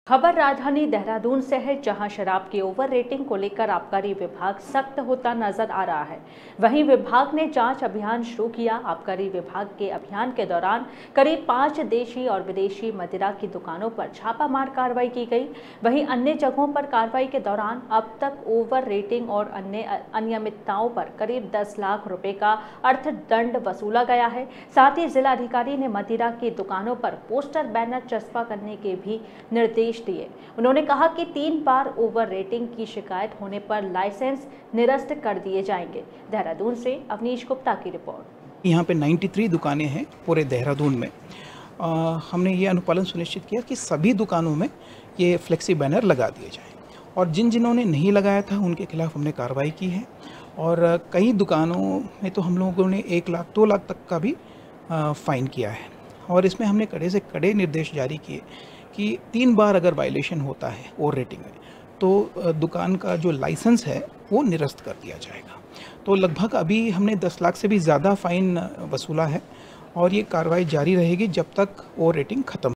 खबर राजधानी देहरादून से है, जहां शराब की ओवर रेटिंग को लेकर आबकारी विभाग सख्त होता नजर आ रहा है। वहीं विभाग ने जांच अभियान शुरू किया। आबकारी विभाग के अभियान के दौरान करीब 5 देशी और विदेशी मदिरा की दुकानों पर छापामार कार्रवाई की गई। वहीं अन्य जगहों पर कार्रवाई के दौरान अब तक ओवर रेटिंग और अन्य अनियमितताओं पर करीब 10 लाख रुपए का अर्थदंड वसूला गया है। साथ ही जिलाधिकारी ने मदिरा की दुकानों पर पोस्टर बैनर चस्पा करने के भी निर्देश दिए। उन्होंने कहा कि 3 बार ओवर रेटिंग की शिकायत होने पर लाइसेंस निरस्त कर दिए जाएंगे। देहरादून से अवनीश गुप्ता की रिपोर्ट। यहाँ पे 93 दुकानें हैं पूरे देहरादून में। हमने ये अनुपालन सुनिश्चित किया कि सभी दुकानों में ये फ्लेक्सी बैनर लगा दिए जाएं और जिन्होंने नहीं लगाया था उनके खिलाफ हमने कार्रवाई की है। और कई दुकानों में तो हम लोगों ने 1 लाख 2 लाख तक का भी फ़ाइन किया है। और इसमें हमने कड़े से कड़े निर्देश जारी किए कि 3 बार अगर वायलेशन होता है ओवर रेटिंग में तो दुकान का जो लाइसेंस है वो निरस्त कर दिया जाएगा। तो लगभग अभी हमने 10 लाख से भी ज़्यादा फ़ाइन वसूला है और ये कार्रवाई जारी रहेगी जब तक ओवर रेटिंग ख़त्म